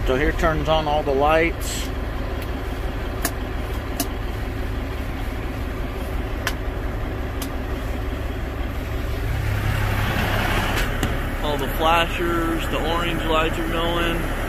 So here turns on all the lights. All the flashers, the orange lights are going.